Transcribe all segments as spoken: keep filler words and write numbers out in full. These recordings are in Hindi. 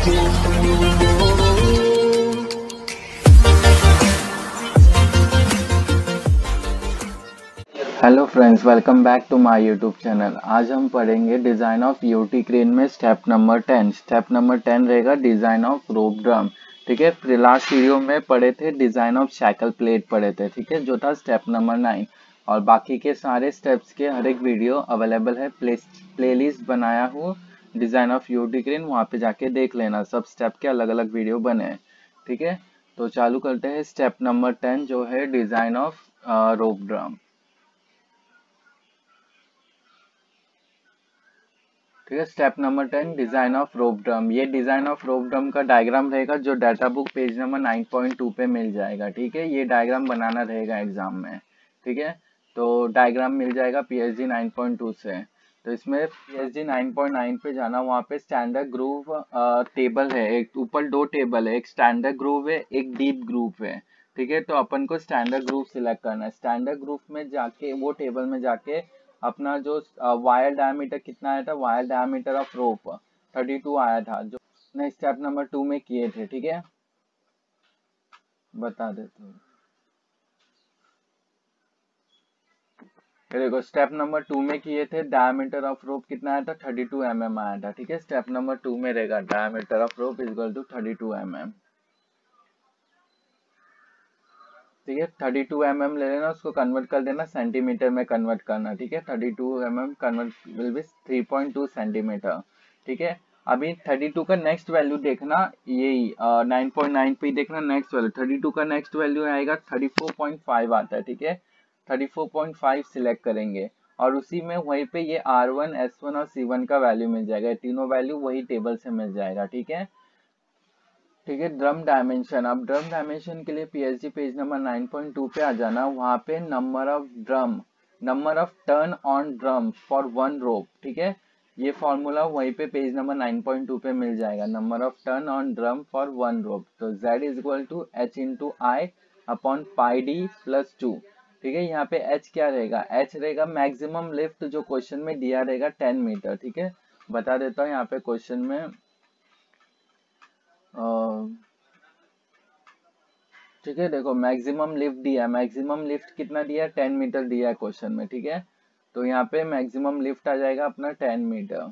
Hello friends, welcome back to my YouTube channel. आज हम पढ़ेंगे डिज़ाइन ऑफ यूटी क्रेन में step number ten. Step number ten रहेगा डिज़ाइन ऑफ रोप ड्रम। ठीक है, फिर लास्ट वीडियो में पढ़े थे डिज़ाइन ऑफ शैकल प्लेट पढ़े थे, ठीक है, जो था स्टेप नंबर नाइन। और बाकी के सारे स्टेप्स के हर एक वीडियो अवेलेबल है, प्ले प्लेलिस्ट बनाया हूँ डिज़ाइन ऑफ यूटी क्रेन, वहाँ पे जाके देख लेना, सब स्टेप के अलग अलग वीडियो बने हैं। ठीक है, तो चालू करते हैं स्टेप नंबर टेन जो है डिज़ाइन ऑफ रोप ड्रम। ठीक है, step number ten design of rope drum. ये डिजाइन ऑफ रोप ड्रम का डायग्राम रहेगा जो data book page number nine point two पे मिल जाएगा। ठीक है, ये डायग्राम बनाना रहेगा एग्जाम में। ठीक है, तो डायग्राम मिल जाएगा पीएचडी नाइन पॉइंट टू से। तो इसमें पीएचडी नाइन पॉइंट नाइन पे जाना, वहाँ पे स्टैंडर्ड ग्रूव टेबल है, एक ऊपर दो टेबल है, एक स्टैंडर्ड ग्रूव है, एक डीप ग्रूव है। ठीक है, तो अपन को स्टैंडर्ड ग्रूव सिलेक्ट करना है। स्टैंडर्ड ग्रूव में जाके वो टेबल में जाके अपना जो वायर डायमीटर कितना आया था, wire diameter of rope thirty two आया था, जो ने स्टेप नंबर टू में किए थे। ठीक है, बता देता हूँ। देखो, स्टेप नंबर टू में किए थे, डायमीटर ऑफ रोप कितना आया था, थर्टी टू एम एम आया था। ठीक है, स्टेप नंबर टू में रहेगा diameter of rope is equal to thirty two M M. ठीक है, थर्टी टू एम एम ले लेना, उसको कन्वर्ट कर देना, सेंटीमीटर में कन्वर्ट करना। ठीक है, thirty two M M convert will be three point two centimetre. ठीक है, अभी थर्टी टू का नेक्स्ट वैल्यू देखना, यही नाइन पॉइंट नाइन पे ही देखना नेक्स्ट वैल्यू। थर्टी टू का नेक्स्ट वैल्यू आएगा थर्टी फोर पॉइंट फाइव आता है। ठीक है, thirty four point five select करेंगे और उसी में वहीं पे ये आर वन, एस वन और सी वन का वैल्यू मिल जाएगा। तीनों वैल्यू वही टेबल से मिल जाएगा। ठीक है, ठीक है, ड्रम डायमेंशन। अब ड्रम डायमेंशन के लिए PhD page number nine point two पे आ जाना, वहां पे number of drum, number of turn on drum for one rope. ठीक है, ये फॉर्मूला वहीं पे page number nine point two पे मिल जाएगा, number of turn on drum for one rope. तो Z is equal to H into I upon pi D plus two. ठीक है, यहाँ पे H क्या रहेगा, H रहेगा मैक्सिमम लिफ्ट, जो क्वेश्चन में दिया रहेगा टेन मीटर। ठीक है, बता देता हूँ यहाँ पे क्वेश्चन में। ठीक है, देखो मैक्सिमम लिफ्ट दिया, मैक्सिमम लिफ्ट कितना दिया, टेन मीटर दिया है क्वेश्चन में। ठीक है, तो यहाँ पे मैक्सिमम लिफ्ट आ जाएगा अपना टेन मीटर।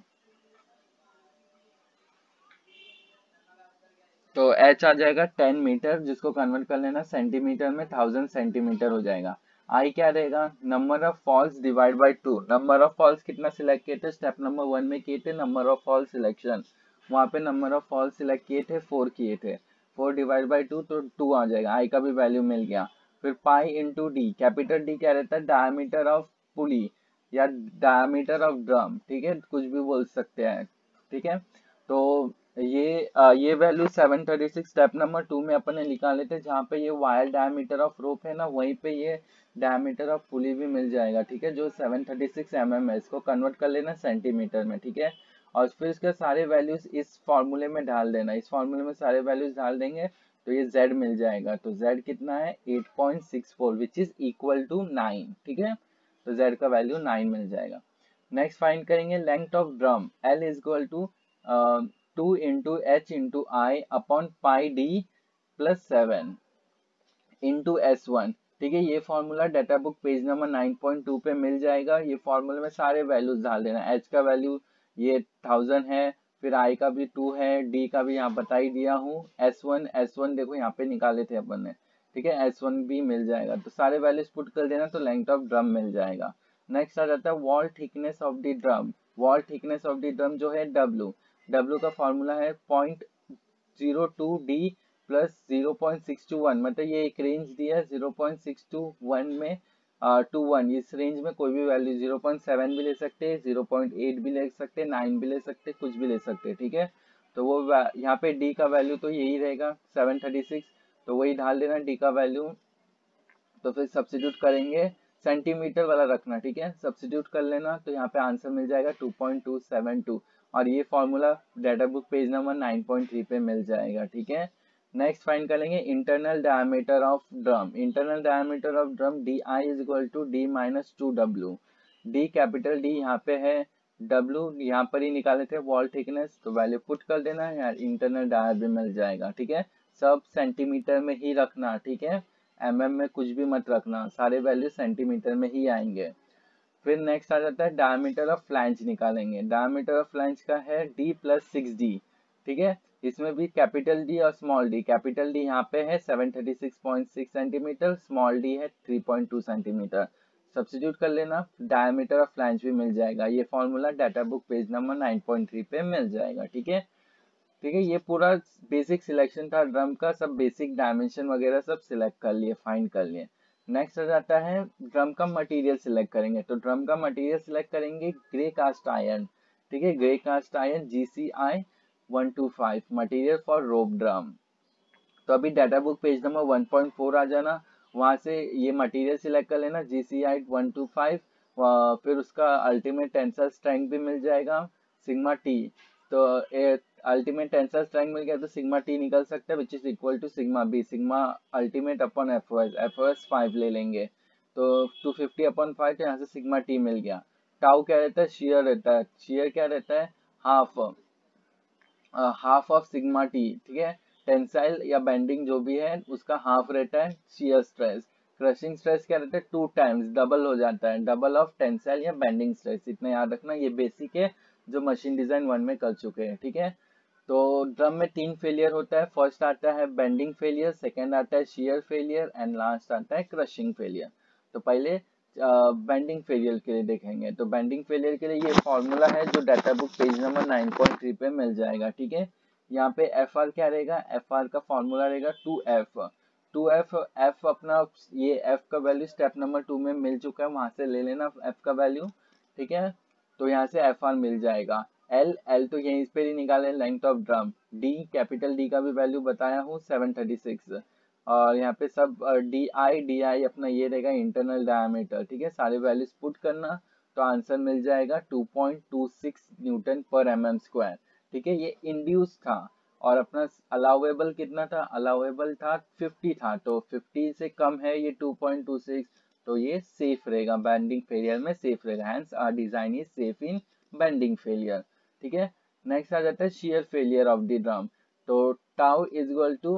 तो एच आ जाएगा टेन मीटर, जिसको कन्वर्ट कर लेना सेंटीमीटर में, थाउजेंड सेंटीमीटर हो जाएगा। आई क्या रहेगा, number of falls divide by two. Number of falls कितना सिलेक्ट किए थे, स्टेप नंबर वन में किए थे नंबर ऑफ फॉल्स सिलेक्शन, वहाँ पे नंबर ऑफ फॉल्स सिलेक्ट किए थे, फोर किए थे, फोर डिवाइड बाई टू तो टू आ जाएगा, आई का भी वैल्यू मिल गया। फिर pi into D, capital D क्या रहता है, डायमीटर ऑफ पुली या डायमीटर ऑफ ड्रम। ठीक है, कुछ भी बोल सकते हैं। ठीक है, तो ये आ, ये value seven thirty six step number two में अपन ने निकाले थे, जहाँ पे ये वायर डायमीटर ऑफ रोप है ना, वहीं पे ये डायमीटर ऑफ पुली भी मिल जाएगा। ठीक है, जो seven thirty six M M है, इसको कन्वर्ट कर लेना सेंटीमीटर में। ठीक है, और फिर इसके सारे वैल्यूज इस फॉर्मूले में डाल देना, इस फॉर्मूले में सारे वैल्यूज डाल देंगे तो ये Z मिल जाएगा। तो Z कितना है, eight point six four which is equal to nine. ठीक है, तो Z का वैल्यू नाइन मिल जाएगा। नेक्स्ट फाइंड करेंगे length of drum, L is equal to two into H into I upon pi D plus seven into S one. ठीक है, ये formula data book page number nine point two पे मिल जाएगा। ये फॉर्मूले में सारे वैल्यूज डाल देना, एच का वैल्यू ये थाउजेंड है, फिर आई का भी टू है, डी का भी यहाँ बता ही दिया हूँ, एस वन एस वन देखो यहाँ पे निकाले थे अपन ने। ठीक है, एस वन भी मिल जाएगा, तो सारे वैल्यूज पुट कर देना तो लेंथ ऑफ ड्रम मिल जाएगा। नेक्स्ट आ जाता है wall thickness of the drum. Wall thickness of the drum जो है डब्ल्यू, डब्ल्यू का फॉर्मूला है point zero two D plus zero point six two one, मतलब ये एक रेंज दिया है zero point six two one में टू वन, इस रेंज में कोई भी वैल्यू जीरो पॉइंट सेवन भी ले सकते हैं, जीरो पॉइंट एट भी ले सकते हैं, नाइन भी ले सकते हैं, कुछ भी ले सकते हैं। ठीक है, तो वो यहाँ पे डी का वैल्यू तो यही रहेगा सेवन थर्टी सिक्स, तो वही डाल देना डी का वैल्यू। तो फिर सब्स्टिट्यूट करेंगे, सेंटीमीटर वाला रखना। ठीक है, सब्स्टिट्यूट कर लेना तो यहाँ पे आंसर मिल जाएगा two point two seven two, और ये formula data book page number nine point three पे मिल जाएगा। ठीक है, नेक्स्ट फाइंड करेंगे internal diameter of drum. Internal diameter of drum D I is equal to D minus two W. D capital D यहाँ पे है, W यहाँ पर ही निकाले थे वॉल थिकनेस, तो वैल्यू पुट कर देना है यार, इंटरनल डाया भी मिल जाएगा। ठीक है, सब सेंटीमीटर में ही रखना। ठीक है, एम एम में कुछ भी मत रखना, सारे वैल्यू सेंटीमीटर में ही आएंगे। फिर नेक्स्ट आ जाता है डायमीटर ऑफ फ्लैंज निकालेंगे। डायमीटर ऑफ फ्लैंज का है डी प्लस सिक्स डी। ठीक है, इसमें भी कैपिटल डी और स्मॉल डी। कैपिटल डी यहाँ पे है seven thirty six point six centimetre, small D है three point two centimetre. Substitute कर लेना, डायमीटर ऑफ फ्लैंज भी मिल जाएगा। ये formula data book page number nine point three पे मिल जाएगा। ठीक है, ठीक है, ये पूरा बेसिक सिलेक्शन था ड्रम का, सब बेसिक डायमेंशन वगैरह सब सिलेक्ट कर लिए, फाइंड कर लिए। नेक्स्ट आ जाता है ड्रम का मटेरियल सिलेक्ट करेंगे। तो ड्रम का मटेरियल सिलेक्ट करेंगे ग्रे कास्ट आयरन। ठीक है, grey cast iron G C I one two five material for rope drum. तो अभी data book page number one point four आ जाना, वहां से ये मटेरियल सिलेक्ट कर लेना G C I one two five. फिर उसका अल्टीमेट टेंसल स्ट्रेंथ भी मिल जाएगा सिग्मा टी। तो अल्टीमेट टेंसल स्ट्रेंथ मिल गया तो सिग्मा टी निकल सकता है which is equal to sigma B, sigma ultimate upon F O S, F O S five ले लेंगे तो टू फिफ्टी अपॉन फाइव, तो यहाँ से सिग्मा टी मिल गया। टाउ क्या रहता है, शेयर रहता है। शेयर क्या रहता है, half half of sigma T. ठीक है, टेंसाइल या बेंडिंग जो भी है उसका हाफ रहता है शियर स्ट्रेस। क्रशिंग स्ट्रेस क्या रहता है, टू टाइम्स डबल हो जाता है, डबल ऑफ टेंसाइल या बेंडिंग स्ट्रेस। इतना याद रखना, ये बेसिक है जो मशीन डिजाइन वन में कर चुके हैं। ठीक है, तो ड्रम में तीन फेलियर होता है। फर्स्ट आता है बेंडिंग फेलियर, सेकेंड आता है शियर फेलियर एंड लास्ट आता है क्रशिंग फेलियर। तो पहले बेंडिंग फेलियर के लिए देखेंगे। तो बेंडिंग फेलियर के लिए ये फॉर्मूला है जो data book page number nine point three पे मिल जाएगा। ठीक है, यहाँ पे एफ आर क्या रहेगा, एफ आर का फॉर्मूला रहेगा two F. Two F, F अपना ये एफ का वैल्यू स्टेप नंबर टू में मिल चुका है, वहां से ले लेना एफ का वैल्यू। ठीक है, तो यहाँ से एफ आर मिल जाएगा। एल, एल तो यहीं पे ही निकाले, length of drum. D, capital D का भी वैल्यू बताया हूँ सेवन थर्टी सिक्स। और यहाँ पे सब डी आई, डी आई अपना ये रहेगा इंटरनल डायमीटर। ठीक है, सारे वैल्यूज पुट करना तो आंसर मिल जाएगा two point two six newton पर एम एम स्क्वायर। ठीक है, ये इंड्यूस था और अपना अलाउेबल कितना था, अलाउेबल था फिफ्टी था, तो फिफ्टी से कम है ये टू पॉइंट टू सिक्स, तो ये सेफ रहेगा, बेंडिंग फेलियर में सेफ रहेगा। Hence our design is safe in bending failure. ठीक है, नेक्स्ट आ जाता है shear failure of the drum. तो tau is equal to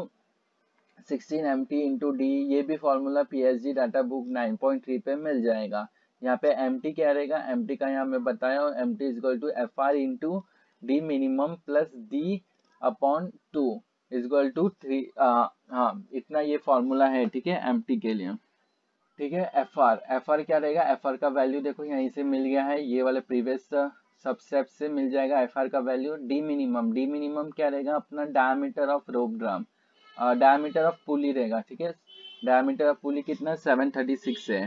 sixteen M T into D, ये भी formula P S G data book nine point three पे मिल जाएगा। यहाँ पे एम टी क्या रहेगा, एम टी का यहाँ मैं बताया हूँ, M T is equal to F R into D minimum plus D upon two is equal to three. हाँ, इतना ये फॉर्मूला है। ठीक है, एम टी के लिए। ठीक है, एफ आर, एफ आर क्या रहेगा, एफ आर का वैल्यू देखो यहीं से मिल गया है, ये वाले प्रीवियस सब स्टेप से मिल जाएगा एफ आर का value. D minimum, D minimum क्या रहेगा अपना diameter of rope drum, diameter of pulley रहेगा। ठीक है, डायमीटर ऑफ पुली कितना सेवन थर्टी सिक्स है।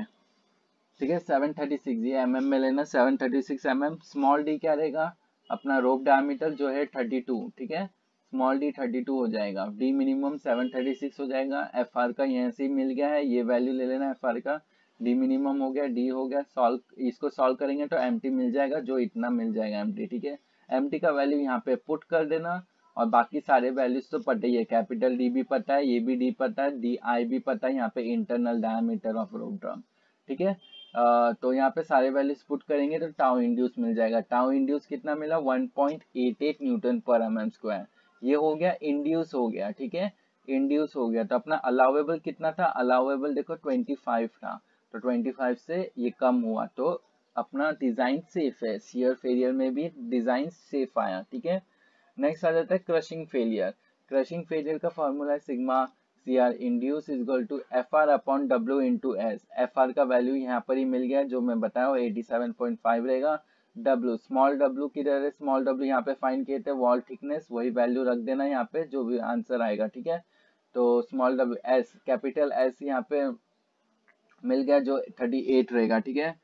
ठीक है, सेवन थर्टी सिक्स, ये एम एम में लेना, seven thirty six M M. Small D क्या रहेगा अपना रोप डायमीटर जो है थर्टी टू। ठीक है, स्मॉल डी थर्टी टू हो जाएगा, D minimum seven thirty six हो जाएगा। एफ आर का यहाँ से मिल गया है, ये वैल्यू ले लेना एफ आर का। डी मिनिमम हो गया, डी हो गया, सॉल्व इसको सॉल्व करेंगे तो एम टी मिल जाएगा, जो इतना मिल जाएगा एम टी। ठीक है, एम टी का वैल्यू यहाँ पे पुट कर देना और बाकी सारे वैल्यूज तो पता ही है, कैपिटल डी भी पता है, ये भी डी पता है, डी आई भी पता है, यहाँ पे internal diameter of rope drum. ठीक है, Uh, तो यहाँ पे सारे वैल्यूज पुट करेंगे तो टाउ इंड्यूस मिल जाएगा। टाउ इंड्यूस कितना मिला, one point eight eight newton पर एम एम स्क्वायर। ये हो गया इंड्यूस हो गया। ठीक है, इंड्यूस हो गया। तो अपना अलाउेबल कितना था, अलाउेबल देखो ट्वेंटी फाइव था, तो ट्वेंटी फाइव से ये कम हुआ, तो अपना डिजाइन सेफ है, शियर फेलियर में भी डिजाइन सेफ आया। ठीक है, नेक्स्ट आ जाता है क्रशिंग फेलियर। क्रशिंग फेलियर का फॉर्मूला है sigma C R induce is equal to F R upon W into S. F R का वैल्यू यहाँ पर ही मिल गया जो मैं बताया एटी सेवन पॉइंट फाइव रहेगा। डब्ल्यू, स्मॉल डब्ल्यू किधर है, स्मॉल डब्ल्यू यहाँ पे फाइंड किए थे वॉल थिकनेस, वही वैल्यू रख देना यहाँ पे जो भी आंसर आएगा। ठीक है, तो small W, S capital S यहाँ पे मिल गया जो थर्टी एट रहेगा। ठीक है,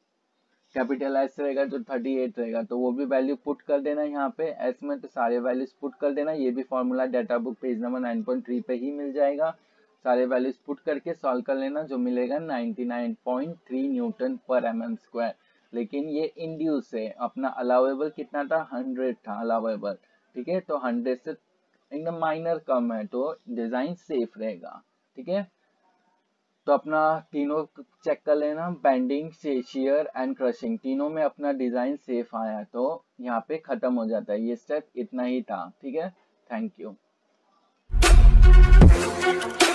कैपिटल एस रहेगा जो थर्टी एट रहेगा, तो वो भी वैल्यू पुट कर देना यहाँ पे एस में, तो सारे वैल्यूज पुट कर देना। ये भी formula data book page number nine point three पे ही मिल जाएगा। सारे वैल्यूज पुट करके सॉल्व कर लेना, जो मिलेगा ninety nine point three newton पर एम एम स्क्वायर। लेकिन ये इंड्यूस है, अपना अलाउेबल कितना था, हंड्रेड था अलाउेबल। ठीक है, तो हंड्रेड से एकदम माइनर कम है, तो डिजाइन सेफ रहेगा। ठीक है, तो अपना तीनों चेक कर लेना, बेंडिंग, शेयर एंड क्रशिंग, तीनों में अपना डिजाइन सेफ आया तो यहाँ पे खत्म हो जाता है। ये स्टेप इतना ही था, ठीक है। Thank you.